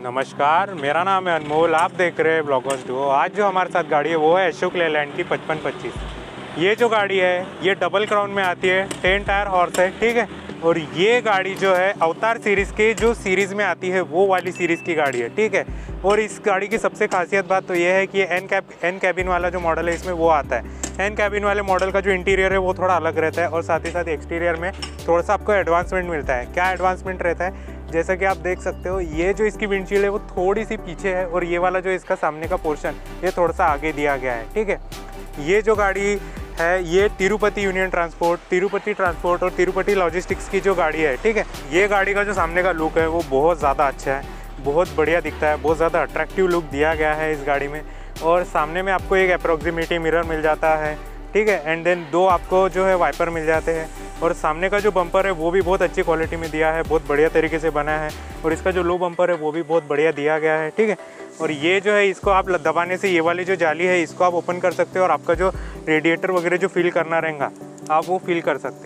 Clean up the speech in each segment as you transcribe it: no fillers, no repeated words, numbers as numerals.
नमस्कार, मेरा नाम है अनमोल। आप देख रहे हैं ब्लॉगर्स डुओ। आज जो हमारे साथ गाड़ी है वो है अशोक लेलैंड की 5525। ये जो गाड़ी है ये डबल क्राउन में आती है, 10 टायर हॉर्स है, ठीक है। और ये गाड़ी जो है अवतार सीरीज़ के जो सीरीज़ में आती है वो वाली सीरीज़ की गाड़ी है, ठीक है। और इस गाड़ी की सबसे खासियत बात तो ये है कि ये एन कैबिन वाला जो मॉडल है इसमें वो आता है। एन कैबिन वाले मॉडल का जो इंटीरियर है वो थोड़ा अलग रहता है और साथ ही साथ एक्सटीरियर में थोड़ा सा आपको एडवांसमेंट मिलता है। क्या एडवांसमेंट रहता है, जैसा कि आप देख सकते हो, ये जो इसकी विंडशील्ड है वो थोड़ी सी पीछे है और ये वाला जो इसका सामने का पोर्शन ये थोड़ा सा आगे दिया गया है, ठीक है। ये जो गाड़ी है ये Tirupati union transport, Tirupati transport और तिरुपति लॉजिस्टिक्स की जो गाड़ी है, ठीक है। ये गाड़ी का जो सामने का लुक है वो बहुत ज़्यादा अच्छा है, बहुत बढ़िया दिखता है, बहुत ज़्यादा अट्रैक्टिव लुक दिया गया है इस गाड़ी में। और सामने में आपको एक अप्रोक्सीमेटी मिरर मिल जाता है, ठीक है। एंड देन दो आपको जो है वाइपर मिल जाते हैं और सामने का जो बम्पर है वो भी बहुत अच्छी क्वालिटी में दिया है, बहुत बढ़िया तरीके से बना है। और इसका जो लो बम्पर है वो भी बहुत बढ़िया दिया गया है, ठीक है। और ये जो है इसको आप दबाने से ये वाली जो जाली है इसको आप ओपन कर सकते हो और आपका जो रेडिएटर वगैरह जो फील करना रहेगा आप वो फील कर सकते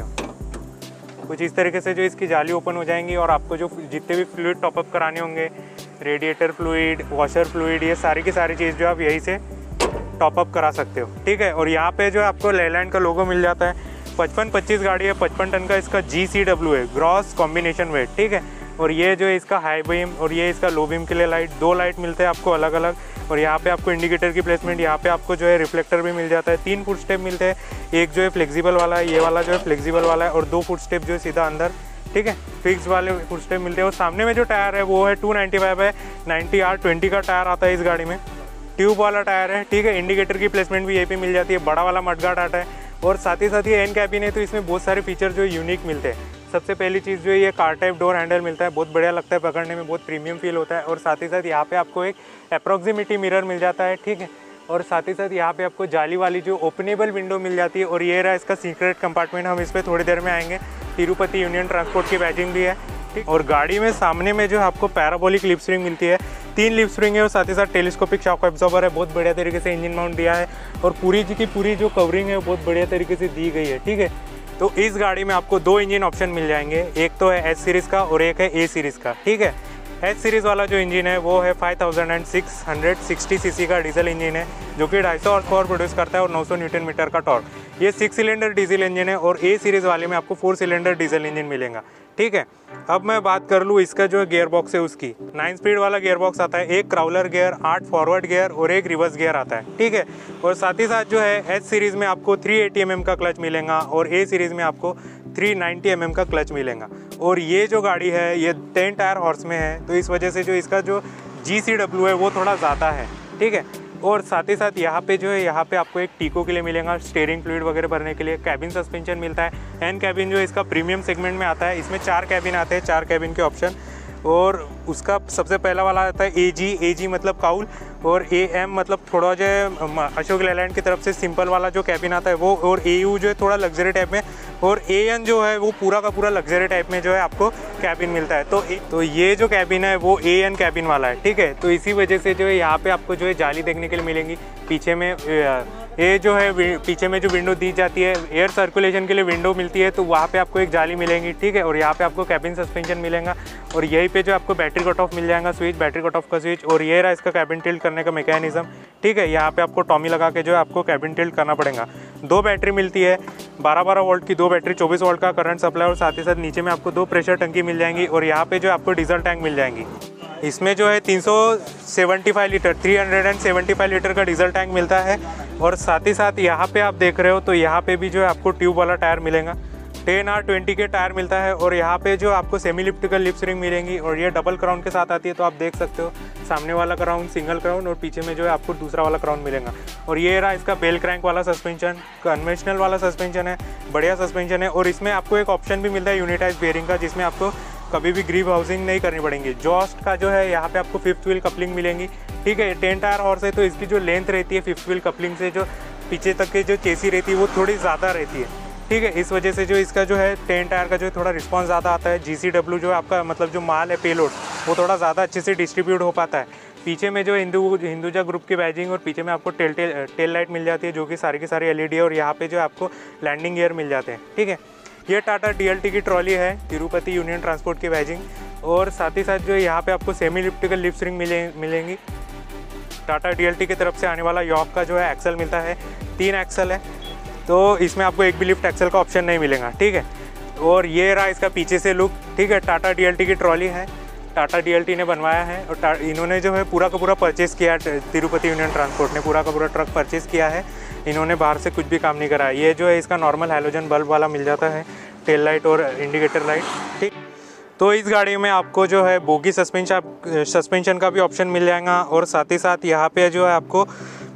हो। कुछ इस तरीके से जो इसकी जाली ओपन हो जाएंगी और आपको जो जितने भी फ्लूइड टॉपअप कराने होंगे, रेडिएटर फ्लूइड, वॉशर फ्लूइड, ये सारी की सारी चीज़ जो आप यहीं से टॉपअप करा सकते हो, ठीक है। और यहाँ पे जो आपको लेलैंड का लोगो मिल जाता है। 5525 गाड़ी है, 55 टन का इसका GCW है, ग्रॉस कॉम्बिनेशन वेट, ठीक है। और ये जो है इसका हाई बीम और ये इसका लो बीम के लिए लाइट, दो लाइट मिलते हैं आपको अलग अलग। और यहाँ पे आपको इंडिकेटर की प्लेसमेंट, यहाँ पे आपको जो है रिफ्लेक्टर भी मिल जाता है। 3 फुट स्टेप मिलते हैं, एक जो है फ्लेक्सिबल वाला है, ये वाला जो है फ्लेक्सिबल वाला है, और 2 फुट स्टेप जो है सीधा अंदर, ठीक है, फिक्स वाले फुट स्टेप मिलते हैं। और सामने में जो टायर है वो है 295 है, 90R20 का टायर आता है इस गाड़ी में, ट्यूब वाला टायर है, ठीक है। इंडिकेटर की प्लेसमेंट भी यहीं पे मिल जाती है, बड़ा वाला मडगार्ड आता है। और साथ ही साथ ये एन कैबिन है तो इसमें बहुत सारे फीचर जो यूनिक मिलते हैं। सबसे पहली चीज़ जो है ये कार टाइप डोर हैंडल मिलता है, बहुत बढ़िया लगता है पकड़ने में, बहुत प्रीमियम फील होता है। और साथ ही साथ यहाँ पे आपको एक अप्रॉक्सीमेटी मिरर मिल जाता है, ठीक है। और साथ ही साथ यहाँ पे आपको जाली वाली जो ओपनेबल विंडो मिल जाती है। और ये रहा इसका सीक्रेट कंपार्टमेंट, हम इस पर थोड़ी देर में आएंगे। तिरुपति यूनियन ट्रांसपोर्ट की बैजिंग भी है, ठीक। और गाड़ी में सामने में जो आपको पैराबोलिक लिप स्प्रिंग मिलती है, 3 लिप स्प्रिंग है और साथ ही साथ टेलीस्कोपिक शॉक एब्जॉर्बर है, बहुत बढ़िया तरीके से इंजन माउंट दिया है। और पूरी की पूरी जो कवरिंग है वो बहुत बढ़िया तरीके से दी गई है, ठीक है। तो इस गाड़ी में आपको 2 इंजन ऑप्शन मिल जाएंगे, एक तो है एस सीरीज़ का और एक है ए सीरीज़ का, ठीक है। एच सीरीज़ वाला जो इंजन है वो है 5660 सीसी का डीजल इंजन है, जो कि 250 हॉर्स पावर प्रोड्यूस करता है और 900 न्यूटन मीटर का टॉर्क। ये 6 सिलेंडर डीजल इंजन है और ए सीरीज़ वाले में आपको 4 सिलेंडर डीजल इंजन मिलेगा, ठीक है। अब मैं बात कर लूँ इसका जो गियर बॉक्स है उसकी, 9 स्पीड वाला गियर बॉक्स आता है, एक क्राउलर गियर, 8 फॉरवर्ड गियर और एक रिवर्स गियर आता है, ठीक है। और साथ ही साथ जो है एच सीरीज़ में आपको 380 mm का क्लच मिलेगा और ए सीरीज़ में आपको 390 mm का क्लच मिलेगा। और ये जो गाड़ी है ये 10 टायर हॉर्स में है, तो इस वजह से जो इसका जो GCW है वो थोड़ा ज़्यादा है, ठीक है। और साथ ही साथ यहाँ पे जो है यहाँ पे आपको एक टीको के लिए मिलेगा, स्टीयरिंग फ्लूइड वगैरह भरने के लिए। कैबिन सस्पेंशन मिलता है। एन कैबिन जो इसका प्रीमियम सेगमेंट में आता है, इसमें 4 कैबिन आते हैं, 4 कैबिन के ऑप्शन। और उसका सबसे पहला वाला आता है AG मतलब काउल, और AM मतलब थोड़ा जो है अशोक लेलैंड की तरफ से सिंपल वाला जो कैबिन आता है वो, और AU जो है थोड़ा लग्जरी टाइप में, और AN जो है वो पूरा का पूरा लग्जरी टाइप में जो है आपको कैबिन मिलता है। तो ये जो कैबिन है वो AN कैबिन वाला है, ठीक है। तो इसी वजह से जो है यहाँ पे आपको जो है जाली देखने के लिए मिलेंगी। पीछे में ये जो है पीछे में जो विंडो दी जाती है, एयर सर्कुलेशन के लिए विंडो मिलती है, तो वहाँ पे आपको एक जाली मिलेंगी, ठीक है। और यहाँ पे आपको कैबिन सस्पेंशन मिलेगा और यहीं पे जो आपको बैटरी कट ऑफ मिल जाएगा स्विच, बैटरी कट ऑफ का स्विच। और ये रहा इसका कैबिन टिल्ट करने का मैकेनिज्म, ठीक है। यहाँ पे आपको टॉमी लगा के जो है आपको कैबिन टिल्ट करना पड़ेगा। 2 बैटरी मिलती है, 12-12 वोल्ट की 2 बैटरी, 24 वोल्ट का करंट सप्लाई। और साथ ही साथ नीचे में आपको 2 प्रेशर टंकी मिल जाएंगी और यहाँ पे जो आपको डीजल टैंक मिल जाएंगी। इसमें जो है 375 लीटर का डीजल टैंक मिलता है। और साथ ही साथ यहाँ पे आप देख रहे हो तो यहाँ पे भी जो है आपको ट्यूब वाला टायर मिलेगा, 10R20 के टायर मिलता है। और यहाँ पे जो आपको सेमी इलिप्टिकल लिप स्प्रिंग मिलेंगी और ये डबल क्राउन के साथ आती है, तो आप देख सकते हो सामने वाला क्राउन सिंगल क्राउन और पीछे में जो है आपको दूसरा वाला क्राउन मिलेगा। और ये रहा इसका बेल क्रैंक वाला सस्पेंशन, कन्वेंशनल वाला सस्पेंशन है, बढ़िया सस्पेंशन है। और इसमें आपको एक ऑप्शन भी मिलता है यूनिटाइज बेयरिंग का, जिसमें आपको कभी भी ग्रीव हाउसिंग नहीं करनी पड़ेगी। जॉस्ट का जो है यहाँ पे आपको 5th व्हील कपलिंग मिलेंगी, ठीक है। 10 टायर हॉर्स है तो इसकी जो लेंथ रहती है 5th व्हील कपलिंग से जो पीछे तक की जो चेसी रहती है वो थोड़ी ज़्यादा रहती है, ठीक है। इस वजह से जो इसका जो है 10 टायर का जो है थोड़ा रिस्पॉन्स ज़्यादा आता है। GCW जो है आपका मतलब जो माल है पेलोड वो थोड़ा ज़्यादा अच्छे से डिस्ट्रीब्यूट हो पाता है। पीछे में जो हिंदुजा ग्रुप की बैजिंग और पीछे में आपको टेल लाइट मिल जाती है, जो कि सारी की सारी LED है। और यहाँ पे जो आपको लैंडिंग गियर मिल जाते हैं, ठीक है। ये टाटा DLT की ट्रॉली है, तिरुपति यूनियन ट्रांसपोर्ट की बैजिंग। और साथ ही साथ जो है यहाँ पे आपको सेमी इलिप्टिकल लिप स्प्रिंग मिलेंगी। टाटा DLT की तरफ से आने वाला यॉक का जो है एक्सल मिलता है, 3 एक्सल है, तो इसमें आपको एक भी लिफ्ट एक्सल का ऑप्शन नहीं मिलेगा, ठीक है। और ये रहा इसका पीछे से लुक, ठीक है। टाटा DLT की ट्रॉली है, टाटा DLT ने बनवाया है और इन्होंने जो है पूरा का पूरा परचेज़ किया, तिरुपति यूनियन ट्रांसपोर्ट ने पूरा का पूरा ट्रक परचेज़ किया है। इन्होंने बाहर से कुछ भी काम नहीं करा। ये जो है इसका नॉर्मल हैलोजन बल्ब वाला मिल जाता है, टेल लाइट और इंडिकेटर लाइट, ठीक। तो इस गाड़ी में आपको जो है बोगी सस्पेंशन का भी ऑप्शन मिल जाएगा और साथ ही साथ यहाँ पे जो है आपको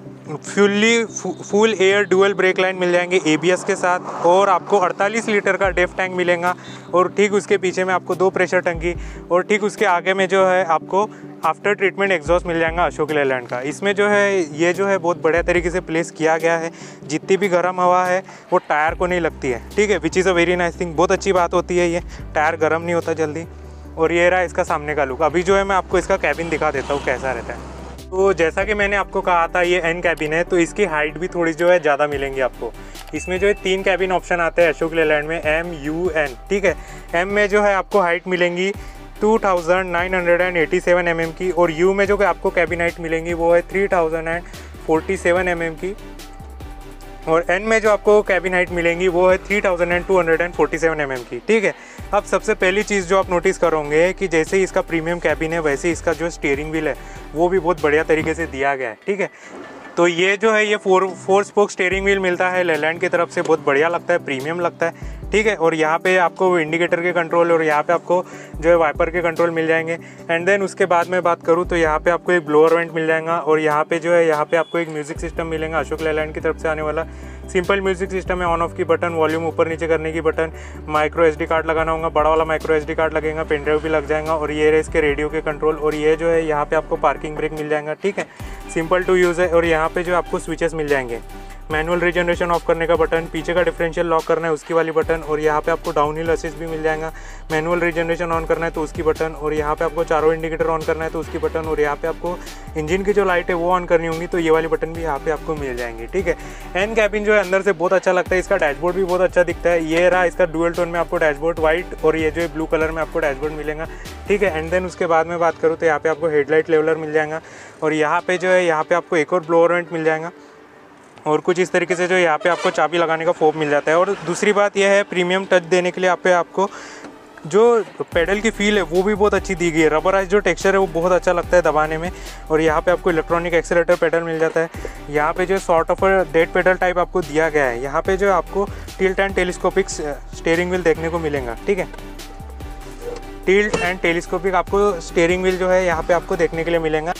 full air dual brake line मिल जाएंगे ABS के साथ, और आपको 48 लीटर का डेफ टैंक मिलेगा। और ठीक उसके पीछे में आपको 2 प्रेशर टंकी, और ठीक उसके आगे में जो है आपको आफ्टर ट्रीटमेंट एग्जॉस्ट मिल जाएगा अशोक लेलैंड का। इसमें जो है ये जो है बहुत बढ़िया तरीके से प्लेस किया गया है, जितनी भी गर्म हवा है वो टायर को नहीं लगती है, ठीक है, which is a very nice thing. बहुत अच्छी बात होती है, ये टायर गर्म नहीं होता जल्दी। और ये रहा इसका सामने का लुक। अभी जो है मैं आपको इसका कैबिन दिखा देता हूँ कैसा रहता है। तो जैसा कि मैंने आपको कहा था ये N कैबिन है, तो इसकी हाइट भी थोड़ी जो है ज़्यादा मिलेंगी आपको। इसमें जो है 3 कैबिन ऑप्शन आते हैं अशोक लेलैंड में, M, U, N, ठीक है। M में जो है आपको हाइट मिलेंगी 2987 mm की, और U में जो कि आपको कैबिन हाइट मिलेंगी वो है 3047 mm की, और N में जो आपको कैबिन हाइट मिलेंगी वो है 3247 mm की, ठीक है। अब सबसे पहली चीज़ जो आप नोटिस करोगे कि जैसे ही इसका प्रीमियम कैबिन है वैसे इसका जो स्टीयरिंग व्हील है वो भी बहुत बढ़िया तरीके से दिया गया है, ठीक है। तो ये जो है ये 4 स्पोक स्टीयरिंग व्हील मिलता है लेलैंड की तरफ से, बहुत बढ़िया लगता है, प्रीमियम लगता है, ठीक है। और यहाँ पे आपको इंडिकेटर के कंट्रोल और यहाँ पे आपको जो है वाइपर के कंट्रोल मिल जाएंगे। एंड देन उसके बाद में बात करूँ तो यहाँ पे आपको एक ब्लोअर वेंट मिल जाएगा, और यहाँ पे जो है यहाँ पे आपको एक म्यूजिक सिस्टम मिलेगा अशोक लेलैंड की तरफ से आने वाला। सिंपल म्यूजिक सिस्टम है, ऑन ऑफ की बटन, वॉल्यूम ऊपर नीचे करने की बटन, माइक्रो SD कार्ड लगाना होगा, बड़ा वाला माइक्रो SD कार्ड लगेगा, पेन ड्राइव भी लग जाएगा, और ये रहे इसके रेडियो के कंट्रोल। और ये जो है यहाँ पे आपको पार्किंग ब्रेक मिल जाएगा, ठीक है, सिंपल टू यूज़ है। और यहाँ पे जो आपको स्विचेस मिल जाएंगे, मैनुअल रीजनरेशन ऑफ करने का बटन, पीछे का डिफरेंशियल लॉक करना है उसकी वाली बटन, और यहाँ पे आपको डाउन हिल असिस्ट भी मिल जाएगा, मैनुअल रीजनरेशन ऑन करना है तो उसकी बटन, और यहाँ पे आपको चारों इंडिकेटर ऑन करना है तो उसकी बटन, और यहाँ पे आपको इंजन की जो लाइट है वो ऑन करनी होंगी तो ये वाली बटन भी यहाँ पे आपको मिल जाएंगी, ठीक है। N कैबिन जो है अंदर से बहुत अच्छा लगता है, इसका डैशबोर्ड भी बहुत अच्छा दिखता है। ये रहा इसका डुअल टोन में आपको डैशबोर्ड व्हाइट, और ये जो है ब्लू कलर में आपको डैशबोर्ड मिलेगा, ठीक है। एंड देन उसके बाद में बात करूँ तो यहाँ पे आपको हेडलाइट लेवलर मिल जाएगा, और यहाँ पे जो है यहाँ पे आपको एक और ब्लोअर वेंट मिल जाएगा, और कुछ इस तरीके से जो यहाँ पे आपको चाबी लगाने का फोब मिल जाता है। और दूसरी बात यह है प्रीमियम टच देने के लिए यहाँ पे आपको जो पेडल की फील है वो भी बहुत अच्छी दी गई है, रबराइज जो टेक्सचर है वो बहुत अच्छा लगता है दबाने में। और यहाँ पे आपको इलेक्ट्रॉनिक एक्सीलरेटर पेडल मिल जाता है। यहाँ पे जो sort of dead pedal type आपको दिया गया है। यहाँ पे जो आपको tilt and telescopic steering wheel देखने को मिलेगा, ठीक है, टिल्ट एंड टेलीस्कोपिक आपको स्टीयरिंग व्हील जो है यहाँ पे आपको देखने के लिए मिलेगा।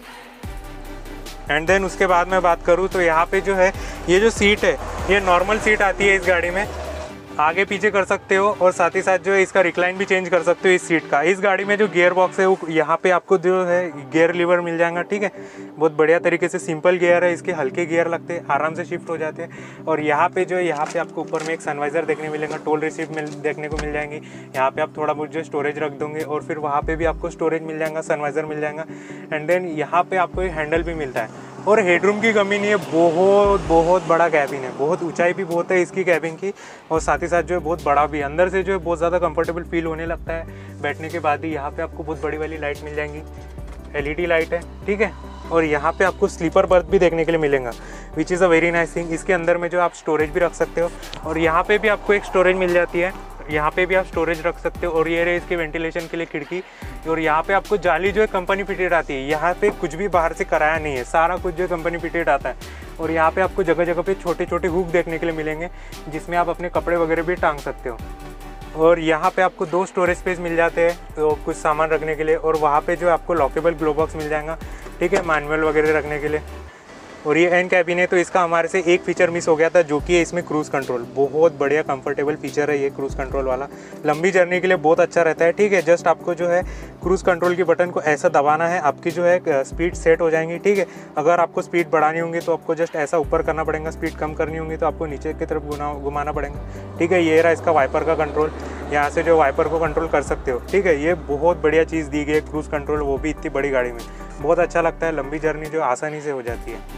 एंड देन उसके बाद मैं बात करूँ तो यहाँ पे जो है ये जो सीट है ये नॉर्मल सीट आती है इस गाड़ी में, आगे पीछे कर सकते हो, और साथ ही साथ जो है इसका रिक्लाइन भी चेंज कर सकते हो इस सीट का। इस गाड़ी में जो गियर बॉक्स है वो यहाँ पे आपको जो है गियर लीवर मिल जाएगा, ठीक है, बहुत बढ़िया तरीके से सिंपल गियर है, इसके हल्के गियर लगते हैं, आराम से शिफ्ट हो जाते हैं। और यहाँ पे जो है यहाँ पे आपको ऊपर में एक सनवाइजर देखने मिलेगा, टोल रिसीप्ट देखने को मिल जाएंगी। यहाँ पे आप थोड़ा बहुत जो स्टोरेज रख दोगे, और फिर वहाँ पे भी आपको स्टोरेज मिल जाएगा, सनवाइजर मिल जाएगा। एंड देन यहाँ पे आपको एक हैंडल भी मिलता है, और हेडरूम की कमी नहीं है, बहुत बड़ा कैबिन है, बहुत ऊंचाई भी बहुत है इसकी कैबिन की, और साथ ही साथ जो है बहुत बड़ा भी, अंदर से जो है बहुत ज़्यादा कंफर्टेबल फील होने लगता है बैठने के बाद ही। यहाँ पे आपको बहुत बड़ी वाली लाइट मिल जाएंगी, LED लाइट है, ठीक है। और यहाँ पे आपको स्लीपर बर्थ भी देखने के लिए मिलेगा, which is a very nice thing. इसके अंदर में जो आप स्टोरेज भी रख सकते हो, और यहाँ पे भी आपको एक स्टोरेज मिल जाती है, यहाँ पे भी आप स्टोरेज रख सकते हो। और ये रहे इसके वेंटिलेशन के लिए खिड़की, और यहाँ पे आपको जाली जो है कंपनी फिटेड आती है, यहाँ पे कुछ भी बाहर से कराया नहीं है, सारा कुछ जो है कंपनी फिटेड आता है। और यहाँ पे आपको जगह जगह पे छोटे छोटे हुक देखने के लिए मिलेंगे, जिसमें आप अपने कपड़े वगैरह भी टांग सकते हो। और यहाँ पे आपको 2 स्टोरेज स्पेस मिल जाते हैं तो कुछ सामान रखने के लिए, और वहाँ पे जो आपको लॉकेबल ग्लो बॉक्स मिल जाएगा, ठीक है, मैनुअल वगैरह रखने के लिए। और ये N कैबिन है तो इसका हमारे से एक फीचर मिस हो गया था, जो कि है इसमें क्रूज़ कंट्रोल। बहुत बढ़िया कंफर्टेबल फीचर है ये क्रूज़ कंट्रोल वाला, लंबी जर्नी के लिए बहुत अच्छा रहता है, ठीक है। जस्ट आपको जो है क्रूज़ कंट्रोल की बटन को ऐसा दबाना है, आपकी जो है स्पीड सेट हो जाएंगी, ठीक है। अगर आपको स्पीड बढ़ानी होगी तो आपको जस्ट ऐसा ऊपर करना पड़ेगा, स्पीड कम करनी होगी तो आपको नीचे की तरफ घुमाना पड़ेगा, ठीक है। ये रहा इसका वाइपर का कंट्रोल, यहाँ से जो वाइपर को कंट्रोल कर सकते हो, ठीक है। ये बहुत बढ़िया चीज़ दी गई है क्रूज़ कंट्रोल, वो भी इतनी बड़ी गाड़ी में, बहुत अच्छा लगता है, लंबी जर्नी जो आसानी से हो जाती है।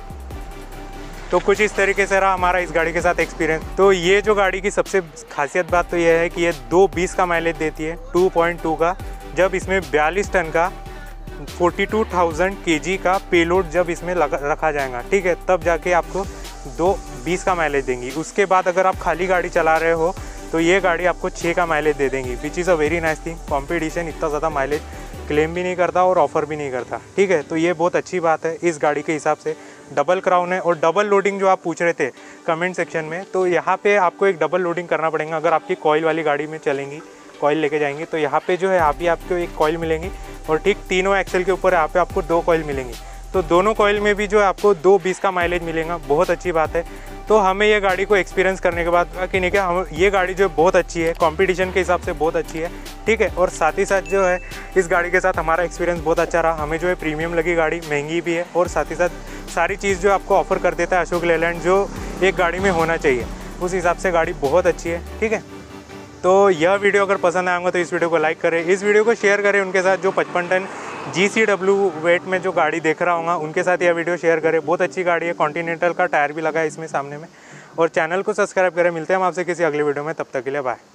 तो कुछ इस तरीके से रहा हमारा इस गाड़ी के साथ एक्सपीरियंस। तो ये जो गाड़ी की सबसे खासियत बात तो ये है कि ये 220 का माइलेज देती है, 2.2 का, जब इसमें 42 टन का 42,000 kg का पेलोड जब इसमें रखा जाएगा, ठीक है, तब जाके आपको 2:20 का माइलेज देंगी। उसके बाद अगर आप खाली गाड़ी चला रहे हो तो ये गाड़ी आपको 6 का माइलेज दे देंगी, which is a very nice thing. Competition इतना ज़्यादा माइलेज क्लेम भी नहीं करता और ऑफ़र भी नहीं करता, ठीक है। तो ये बहुत अच्छी बात है इस गाड़ी के हिसाब से। डबल क्राउन है और डबल लोडिंग जो आप पूछ रहे थे कमेंट सेक्शन में, तो यहाँ पे आपको एक डबल लोडिंग करना पड़ेगा। अगर आपकी कॉइल वाली गाड़ी में चलेंगी, कॉइल लेके जाएंगी, तो यहाँ पे जो है आप भी आपको एक कॉइल मिलेंगी और ठीक तीनों एक्सेल के ऊपर यहाँ पे आपको 2 कॉइल मिलेंगी। तो दोनों कॉइल में भी जो है आपको 2:20 का माइलेज मिलेगा, बहुत अच्छी बात है। तो हमें ये गाड़ी को एक्सपीरियंस करने के बाद कि नहीं क्या, हम ये गाड़ी जो बहुत अच्छी है, कंपटीशन के हिसाब से बहुत अच्छी है, ठीक है। और साथ ही साथ जो है इस गाड़ी के साथ हमारा एक्सपीरियंस बहुत अच्छा रहा। हमें जो है प्रीमियम लगी, गाड़ी महंगी भी है और साथ ही साथ सारी चीज़ जो आपको ऑफर कर देता है अशोक लेलैंड, जो एक गाड़ी में होना चाहिए, उस हिसाब से गाड़ी बहुत अच्छी है, ठीक है। तो यह वीडियो अगर पसंद आएगा तो इस वीडियो को लाइक करें, इस वीडियो को शेयर करें उनके साथ जो 55 टन GCW वेट में जो गाड़ी देख रहा होगा उनके साथ यह वीडियो शेयर करें। बहुत अच्छी गाड़ी है, कॉन्टिनेंटल का टायर भी लगा है इसमें सामने में। और चैनल को सब्सक्राइब करें। मिलते हैं हम आपसे किसी अगले वीडियो में, तब तक के लिए बाय।